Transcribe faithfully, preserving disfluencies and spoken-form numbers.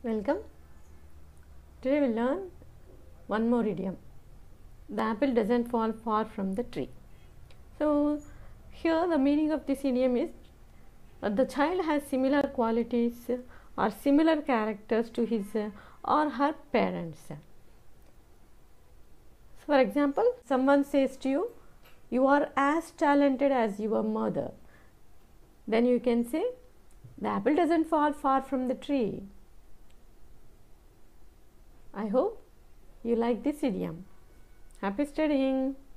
Welcome. Today we'll learn one more idiom. The apple doesn't fall far from the tree. So here the meaning of this idiom is uh, the child has similar qualities or similar characters to his uh, or her parents. So for example, someone says to you, you are as talented as your mother. Then you can say, the apple doesn't fall far from the tree. I hope you like this idiom. Happy studying!